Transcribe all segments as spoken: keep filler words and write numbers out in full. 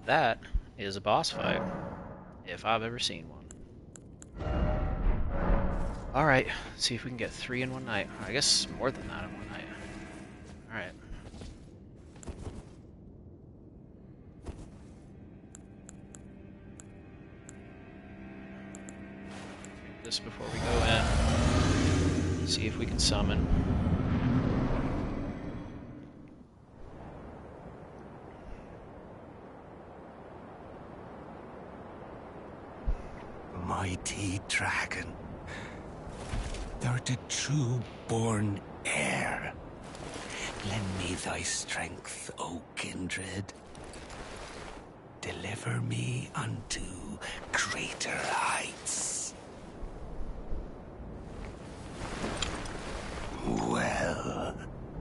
that is a boss fight, if I've ever seen one. Alright, see if we can get three in one night. I guess more than that in one night. Alright. This before we go in. See if we can summon. Mighty dragon, thou the true born heir. Lend me thy strength, O kindred. Deliver me unto greater heights. Well.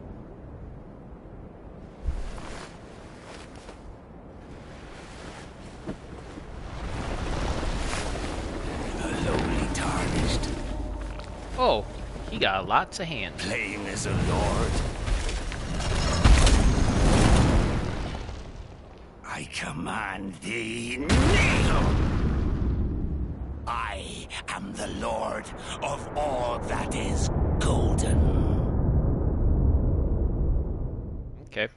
Lowly tarnished. Oh, he got lots of hands. Plain as a lord. I command thee, kneel! I am the lord of all that is golden. Okay.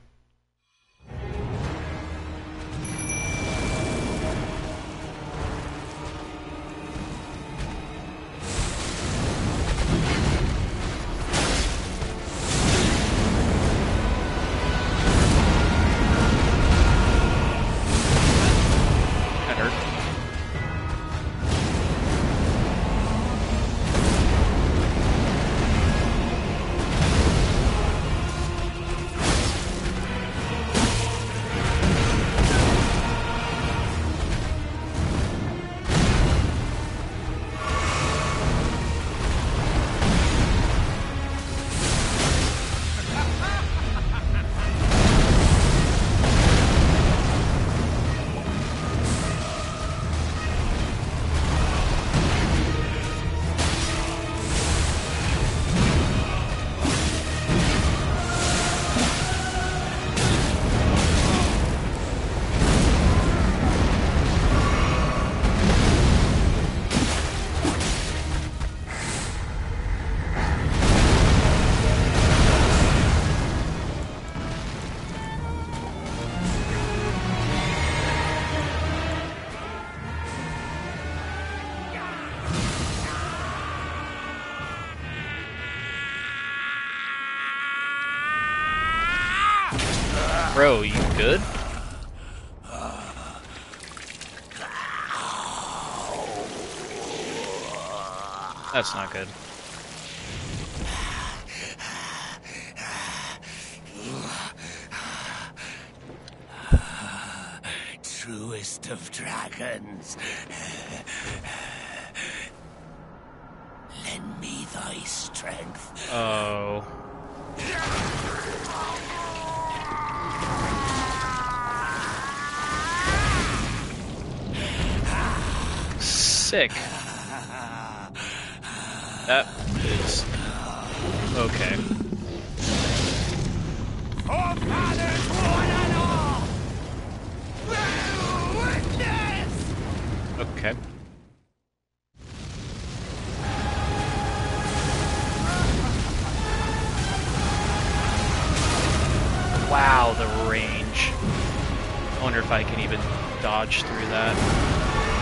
That hurt. Bro, you good? That's not good. Truest of dragons. Lend me thy strength. Oh. Sick. That is okay. Oh, fathers, one and all! Bear witness! Okay. Wow, the range. I wonder if I can even dodge through that.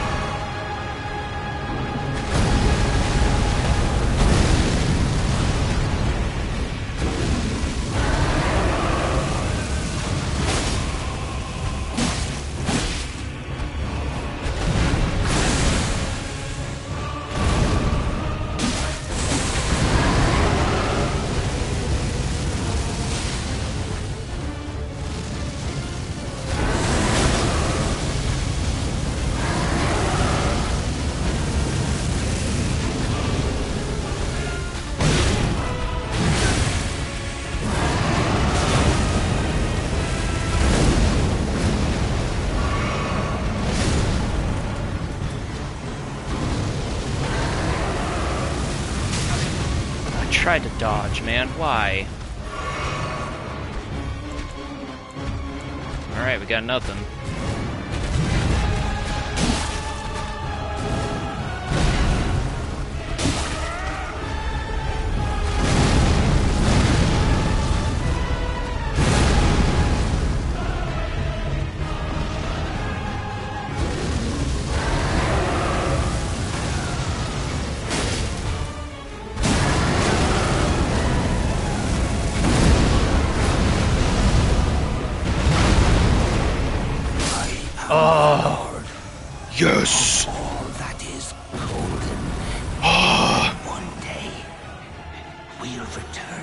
Tried to dodge, man. Why? Alright, we got nothing. return.